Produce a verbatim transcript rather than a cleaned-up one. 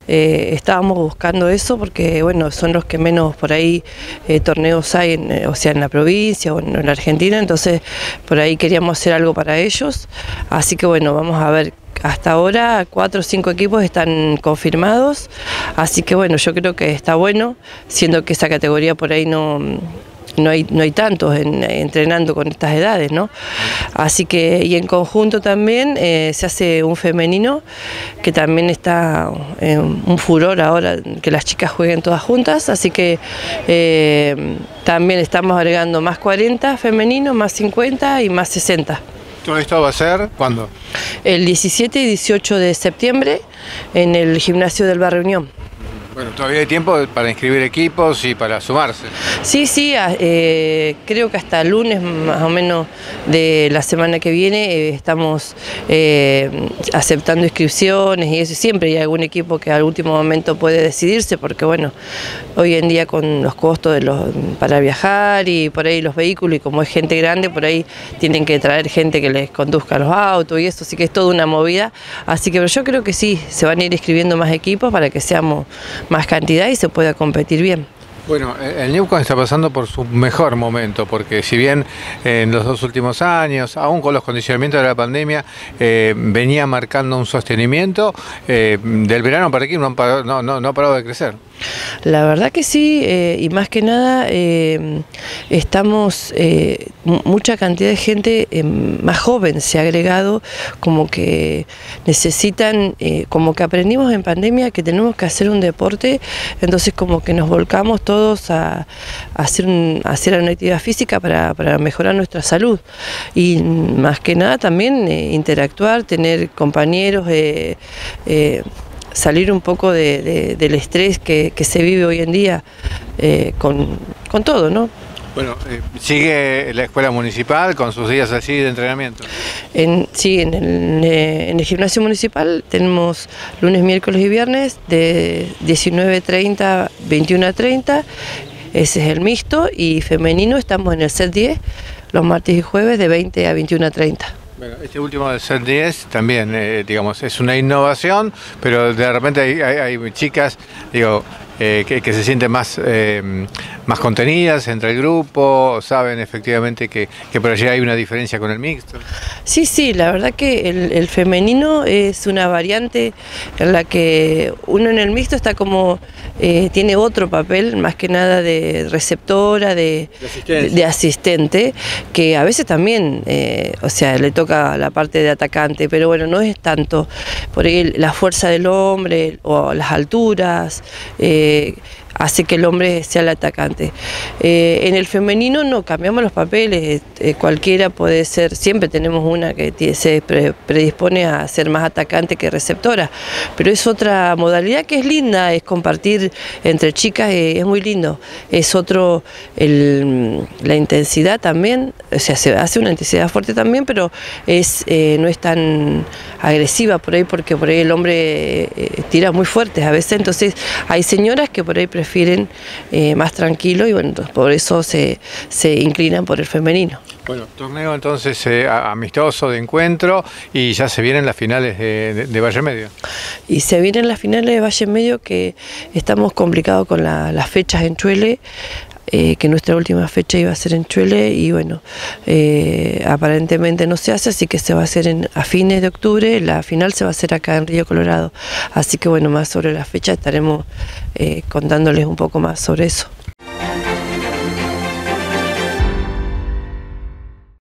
Eh, estábamos buscando eso porque bueno, son los que menos por ahí eh, torneos hay, en, o sea, en la provincia o en, en la Argentina, entonces por ahí queríamos hacer algo para ellos, así que bueno, vamos a ver. Hasta ahora cuatro o cinco equipos están confirmados, así que bueno, yo creo que está bueno, siendo que esa categoría por ahí no... No hay, no hay tantos en, entrenando con estas edades, ¿no? Así que, y en conjunto también eh, se hace un femenino, que también está eh, un furor ahora, que las chicas jueguen todas juntas, así que eh, también estamos agregando más cuarenta femenino, más cincuenta y más sesenta. ¿Todo esto va a ser cuándo? El diecisiete y dieciocho de septiembre en el gimnasio del Barrio Unión. Bueno, todavía hay tiempo para inscribir equipos y para sumarse. Sí, sí, eh, creo que hasta el lunes más o menos de la semana que viene eh, estamos eh, aceptando inscripciones y eso. Siempre hay algún equipo que al último momento puede decidirse porque bueno, hoy en día con los costos de los, para viajar y por ahí los vehículos y como es gente grande, por ahí tienen que traer gente que les conduzca los autos y eso, así que es toda una movida. Así que pero yo creo que sí, se van a ir inscribiendo más equipos para que seamos más cantidad y se pueda competir bien. Bueno, el Neuquén está pasando por su mejor momento, porque si bien en los dos últimos años, aún con los condicionamientos de la pandemia, eh, venía marcando un sostenimiento, eh, del verano para aquí no, han parado, no, no, no ha parado de crecer. La verdad que sí, eh, y más que nada eh, estamos, eh, mucha cantidad de gente eh, más joven se ha agregado, como que necesitan, eh, como que aprendimos en pandemia que tenemos que hacer un deporte, entonces como que nos volcamos todos a, a, hacer, un, a hacer una actividad física para, para mejorar nuestra salud y más que nada también eh, interactuar, tener compañeros, eh, eh, salir un poco de, de, del estrés que, que se vive hoy en día eh, con, con todo, ¿no? Bueno, eh, sigue la escuela municipal con sus días así de entrenamiento. En, sí, en el, eh, en el gimnasio municipal tenemos lunes, miércoles y viernes de diecinueve treinta a veintiuno treinta, ese es el mixto, y femenino estamos en el set diez los martes y jueves de veinte a veintiuno treinta. Bueno, este último del set diez también, eh, digamos, es una innovación, pero de repente hay, hay, hay chicas, digo, eh, que, que se sienten más, eh, más contenidas entre el grupo, saben efectivamente que, que por allí hay una diferencia con el mixto. Sí, sí, la verdad que el, el femenino es una variante en la que uno en el mixto está como, eh, tiene otro papel, más que nada de receptora, de, de, de asistente, que a veces también, eh, o sea, le toca la parte de atacante, pero bueno, no es tanto por ahí la fuerza del hombre o las alturas, eh, hace que el hombre sea el atacante. Eh, en el femenino no, cambiamos los papeles, eh, cualquiera puede ser, siempre tenemos una que se pre predispone a ser más atacante que receptora, pero es otra modalidad que es linda, es compartir entre chicas, eh, es muy lindo, es otro, el, la intensidad también, o sea, se hace una intensidad fuerte también, pero es, eh, no es tan agresiva por ahí, porque por ahí el hombre eh, tira muy fuerte a veces, entonces hay señoras que por ahí prefieren prefieren eh, más tranquilo y bueno, por eso se, se inclinan por el femenino. Bueno, torneo entonces eh, amistoso de encuentro y ya se vienen las finales de, de, de Valle Medio. Y se vienen las finales de Valle Medio que estamos complicados con la, las fechas en Chuele, eh, que nuestra última fecha iba a ser en Chuele y bueno, eh, aparentemente no se hace, así que se va a hacer en, a fines de octubre, la final se va a hacer acá en Río Colorado, así que bueno, más sobre la fecha estaremos eh, contándoles un poco más sobre eso.